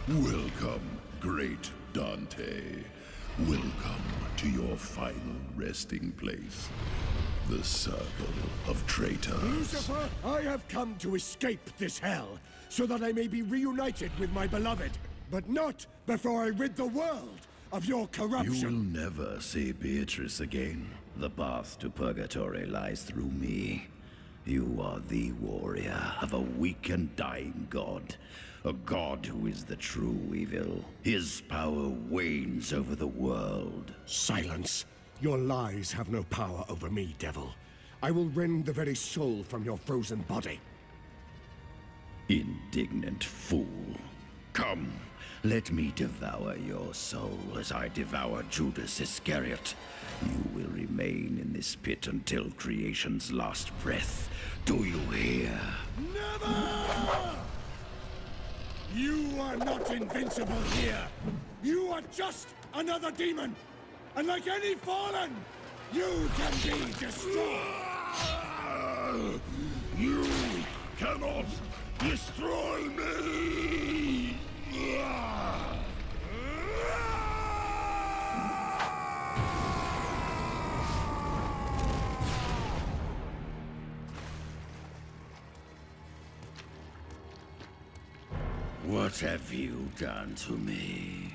Welcome, great Dante. Welcome to your final resting place. The Circle of Traitors. Lucifer, I have come to escape this hell, so that I may be reunited with my beloved. But not before I rid the world of your corruption. You will never see Beatrice again. The path to purgatory lies through me. You are the warrior of a weak and dying god. A god who is the true evil. His power wanes over the world. Silence. Your lies have no power over me, devil. I will rend the very soul from your frozen body. Indignant fool. Come, let me devour your soul as I devour Judas Iscariot. You will remain in this pit until creation's last breath. Do you hear? Never! You are not invincible here. You are just another demon. And like any fallen, you can be destroyed. You cannot destroy me! What have you done to me?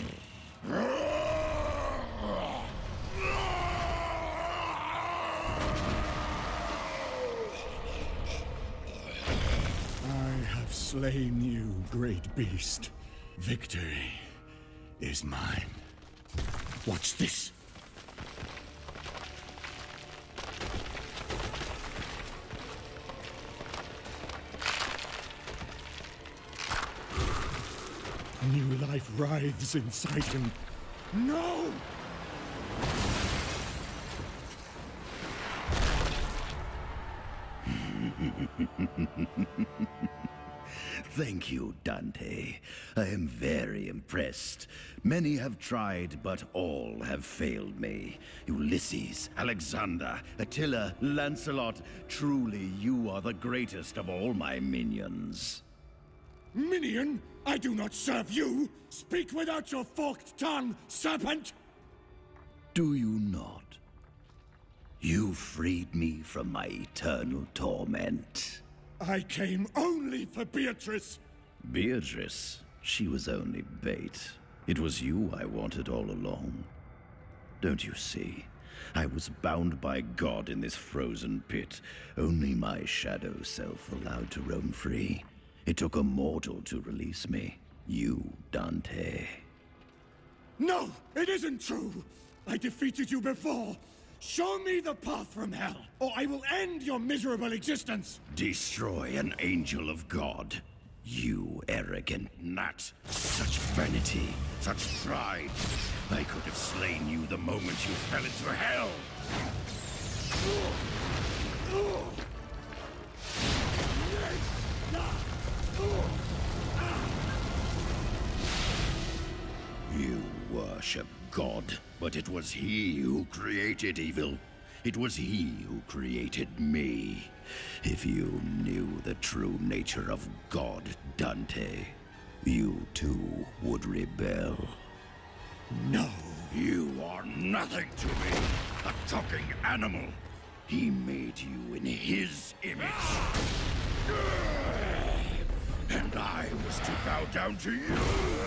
I have slain you, great beast. Victory is mine. Watch this. New life writhes inside him. No! Thank you, Dante. I am very impressed. Many have tried, but all have failed me. Ulysses, Alexander, Attila, Lancelot, truly you are the greatest of all my minions. Minion, I do not serve you! Speak without your forked tongue, serpent! Do you not? You freed me from my eternal torment. I came only for Beatrice! Beatrice? She was only bait. It was you I wanted all along. Don't you see? I was bound by God in this frozen pit. Only my shadow self allowed to roam free. It took a mortal to release me. You, Dante. No, it isn't true! I defeated you before! Show me the path from hell, or I will end your miserable existence! Destroy an angel of God. You arrogant gnat. Such vanity, such pride. I could have slain you the moment you fell into hell. You worship God, but it was He who created evil. It was He who created me. If you knew the true nature of God, Dante, you too would rebel. No! You are nothing to me, a talking animal. He made you in His image. And I was to bow down to you.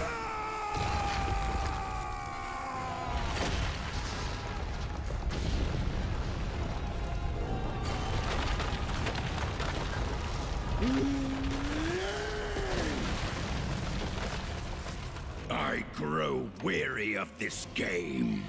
I grow weary of this game.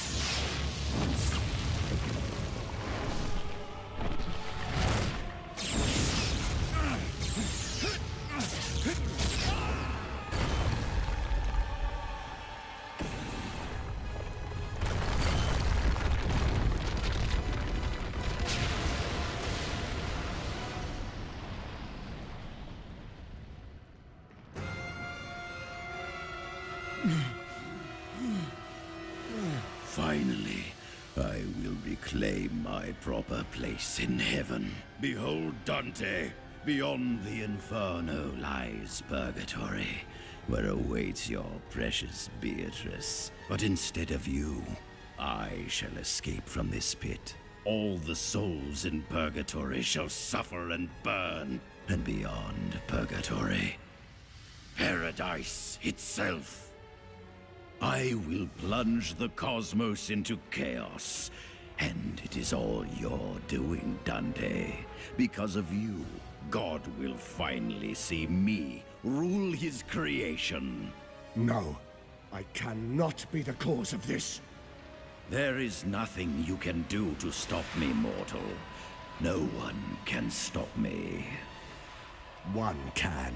Finally, I will reclaim my proper place in heaven. Behold, Dante, beyond the Inferno lies purgatory. where awaits your precious Beatrice. But instead of you, I shall escape from this pit. All the souls in Purgatory shall suffer and burn, and beyond Purgatory, Paradise itself. I will plunge the cosmos into chaos, and it is all your doing, Dante. Because of you, God will finally see me rule his creation. No, I cannot be the cause of this. There is nothing you can do to stop me, mortal. No one can stop me. One can.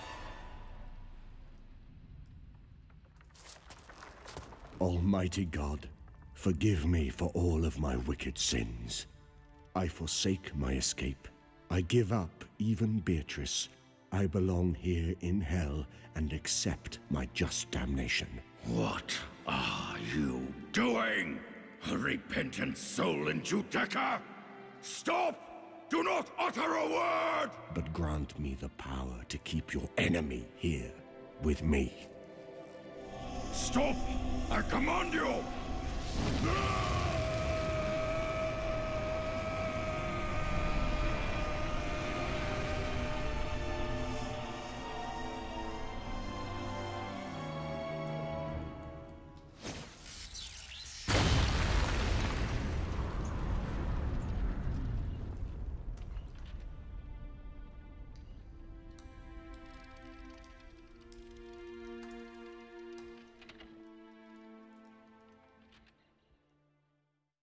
Almighty God, forgive me for all of my wicked sins. I forsake my escape. I give up even Beatrice. I belong here in hell and accept my just damnation. What are you doing? A repentant soul in Judecca? Stop! Do not utter a word! But grant me the power to keep your enemy here with me. Stop! I command you!